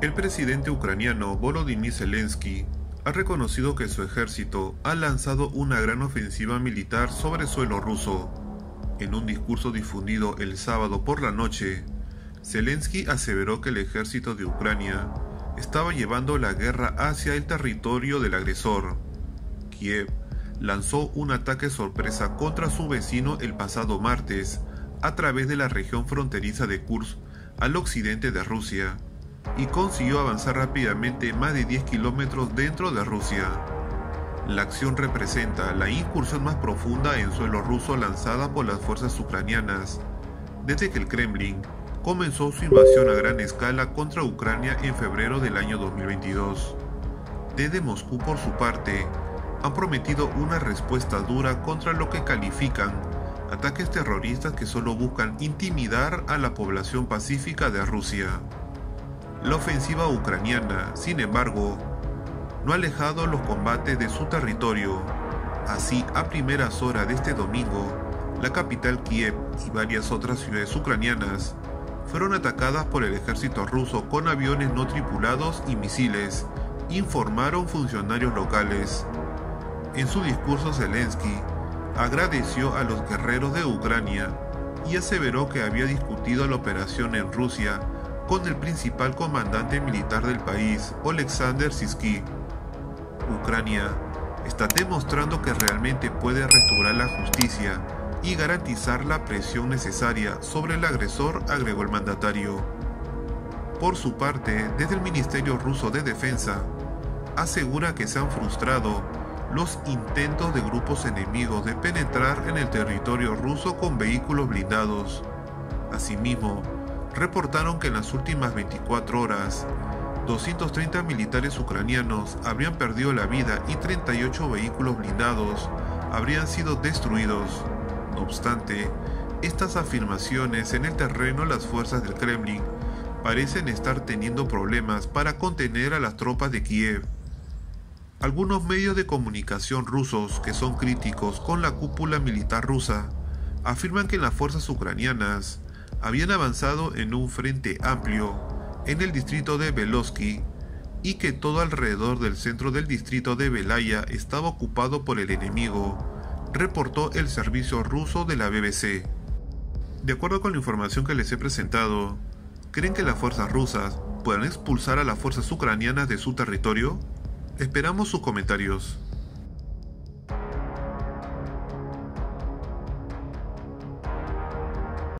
El presidente ucraniano Volodymyr Zelensky ha reconocido que su ejército ha lanzado una gran ofensiva militar sobre suelo ruso. En un discurso difundido el sábado por la noche, Zelensky aseveró que el ejército de Ucrania estaba llevando la guerra hacia el territorio del agresor. Kiev lanzó un ataque sorpresa contra su vecino el pasado martes a través de la región fronteriza de Kursk al occidente de Rusia y consiguió avanzar rápidamente más de 10 kilómetros dentro de Rusia. La acción representa la incursión más profunda en suelo ruso lanzada por las fuerzas ucranianas desde que el Kremlin comenzó su invasión a gran escala contra Ucrania en febrero del año 2022. Desde Moscú, por su parte, han prometido una respuesta dura contra lo que califican ataques terroristas que solo buscan intimidar a la población pacífica de Rusia. La ofensiva ucraniana, sin embargo, no ha alejado los combates de su territorio. Así, a primeras horas de este domingo, la capital Kiev y varias otras ciudades ucranianas fueron atacadas por el ejército ruso con aviones no tripulados y misiles, informaron funcionarios locales. En su discurso, Zelensky agradeció a los guerreros de Ucrania y aseveró que había discutido la operación en Rusia con el principal comandante militar del país, Oleksandr Syrskyi. Ucrania está demostrando que realmente puede restaurar la justicia y garantizar la presión necesaria sobre el agresor, agregó el mandatario. Por su parte, desde el Ministerio Ruso de Defensa, asegura que se han frustrado los intentos de grupos enemigos de penetrar en el territorio ruso con vehículos blindados. Asimismo, reportaron que en las últimas 24 horas, 230 militares ucranianos habrían perdido la vida y 38 vehículos blindados habrían sido destruidos. No obstante, estas afirmaciones en el terreno, las fuerzas del Kremlin parecen estar teniendo problemas para contener a las tropas de Kiev. Algunos medios de comunicación rusos que son críticos con la cúpula militar rusa afirman que las fuerzas ucranianas habían avanzado en un frente amplio en el distrito de Belosky y que todo alrededor del centro del distrito de Belaya estaba ocupado por el enemigo, reportó el servicio ruso de la BBC. De acuerdo con la información que les he presentado, ¿creen que las fuerzas rusas puedan expulsar a las fuerzas ucranianas de su territorio? Esperamos sus comentarios.